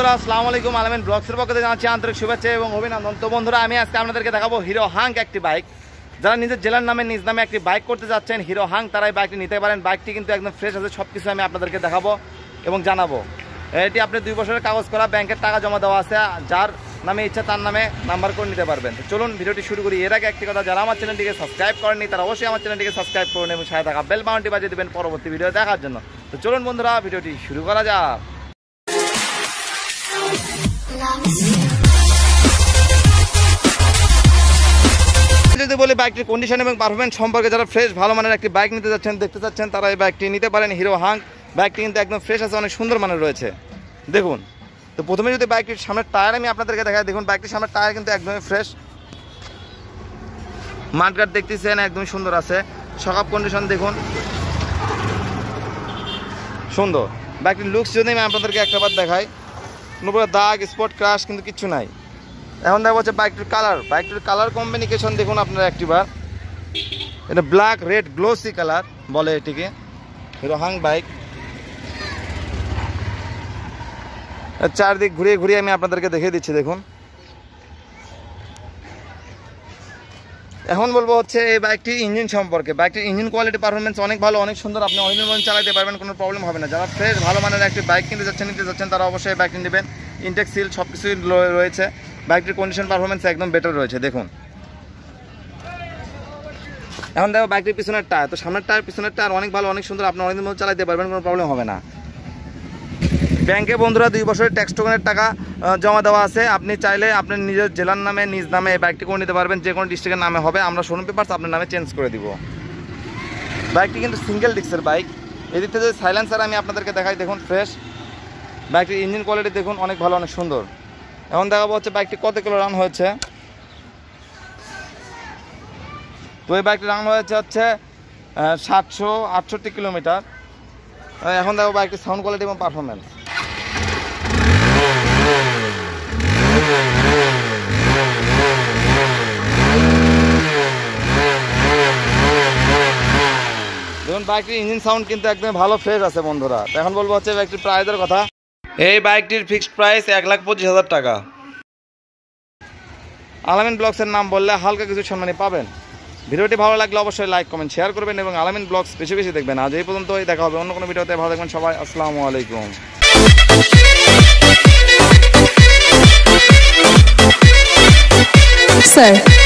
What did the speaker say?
বন্ধুরা আসসালামু আলাইকুম, আলামিন ব্লগসের পক্ষ থেকে জানাচ্ছি আন্তরিক শুভেচ্ছা এবং অভিনন্দন। তো বন্ধুরা, আমি আজকে আপনাদেরকে দেখাবো হিরো হাঙ্ক একটি বাইক। যারা নিজের জেলার নামে নিজ নামে একটি বাইক করতে যাচ্ছেন হিরো হাঙ্ক, তারা এই বাইকটি নিতে পারেন। বাইকটি কিন্তু একদম ফ্রেশ আছে, সব কিছু আমি আপনাদেরকে দেখাবো এবং জানাবো। এটি আপনি 2 বছরের কাগজ করা, ব্যাংকের টাকা জমা দেওয়া আছে, যার নামে ইচ্ছা তার নামে নাম্বার করে নিতে পারবেন। তো চলুন ভিডিওটি শুরু করি। এর আগে একটি কথা, যারা আমার চ্যানেলটিকে সাবস্ক্রাইব করেননি তারা অবশ্যই আমার চ্যানেলটিকে সাবস্ক্রাইব করুন এবং সাথে থাকা বেল বাটনটি বাজিয়ে দেবেন পরবর্তী ভিডিও দেখার জন্য। তো চলুন বন্ধুরা, ভিডিওটি শুরু করা যাক। যদি বলি বাইকটির কন্ডিশন এবং পারফরমেন্স সম্পর্কে, যারা ফ্রেশ ভালো মানের একটি বাইক নিতে যাচ্ছেন, দেখতে চাচ্ছেন, তারা এই বাইকটি নিতে পারেন হিরো হাঙ্ক। বাইকটি কিন্তু একদম ফ্রেশ আছে, অনেক সুন্দর মানের রয়েছে। দেখুন, তো প্রথমে যদি বাইকটির সামনের টায়ার আমি আপনাদেরকে দেখাই, দেখুন বাইকটির সামনের টায়ার কিন্তু একদমই ফ্রেশ। মাঠগার্ড দেখতেছেন একদমই সুন্দর আছে। শকআপ কন্ডিশন দেখুন সুন্দর। বাইকটির লুকস যদি আমি আপনাদেরকে একটাবার দেখাই, কোনো দাগ স্পট ক্রাশ কিন্তু কিচ্ছু নাই। এখন দেখা হচ্ছে বাইকটির কালার, বাইকটির কালার কম্বিনেশন দেখুন আপনারা একটিবার। এটা ব্ল্যাক রেড গ্লোসি কালার বলে এটিকে, হিরো হাঙ্ক বাইক। চারদিক ঘুরিয়ে ঘুরিয়ে আমি আপনাদেরকে দেখিয়ে দিচ্ছি। দেখুন, এখন বলবো হচ্ছে এই বাইকটির ইঞ্জিন সম্পর্কে। বাইকটির ইঞ্জিন কোয়ালিটি পারফরমেন্স অনেক ভালো, অনেক সুন্দর। আপনি অনেক দিন চালাতে পারবেন, কোনো প্রবলেম হবে না। যারা ফ্রেশ ভালো মানের একটি বাইক নিতে যাচ্ছেন তারা অবশ্যই বাইকটি নেবেন। ইনটেক সিল সব কিছুই রয়েছে। বাইকটির কন্ডিশন পারফরমেন্স একদম বেটার রয়েছে। দেখুন, এখন দেখো বাইকটির পিছনের টায়ার, তো সামনের টায়ার পিছনের টায়ার অনেক ভালো, অনেক সুন্দর। আপনি অনেকদিন মধ্যে চালাতে পারবেন, কোনো প্রবলেম হবে না। ব্যাংকে বন্ধুরা 2 বছরের ট্যাক্স টোকেনের টাকা জমা দেওয়া আছে। আপনি চাইলে আপনি নিজের জেলার নামে নিজ নামে এই বাইকটি করে নিতে পারবেন। যে কোনো ডিস্ট্রিক্টের নামে হবে, আমরা শোরুম পেপারস আপনার নামে চেঞ্জ করে দিব। বাইকটি কিন্তু সিঙ্গেল ডিস্কের বাইক। এদিক থেকে যদি সাইলেন্সার আমি আপনাদেরকে দেখাই, দেখুন ফ্রেশ। বাইকটির ইঞ্জিন কোয়ালিটি দেখুন অনেক ভালো, অনেক সুন্দর। এখন দেখাবো হচ্ছে বাইকটি কত কিলো রান হয়েছে। তো এই বাইকটি রান হয়েছে হচ্ছে 768 কিলোমিটার। এখন দেখো বাইকটির সাউন্ড কোয়ালিটি এবং পারফরমেন্স। দেখুন বাইকটির ইঞ্জিন সাউন্ড কিন্তু একদম ভালো ফ্রেশ আছে বন্ধুরা। এখন বলবো হচ্ছে বাইকটির প্রাইসের কথা। এই বাইকটির ফিক্সড প্রাইস 1,25,000 টাকা। আলামিন ব্লগসের নাম বললে হালকা কিছু সম্মানী পাবেন। ভিডিওটি ভালো লাগলে অবশ্যই লাইক কমেন্ট শেয়ার করবেন এবং আলামিন ব্লগস বেশি বেশি দেখবেন। আজ এই পর্যন্তই, দেখা হবে অন্য কোনো ভিডিওতে। ভালো থাকবেন সবাই, আসসালামু আলাইকুম। Sir.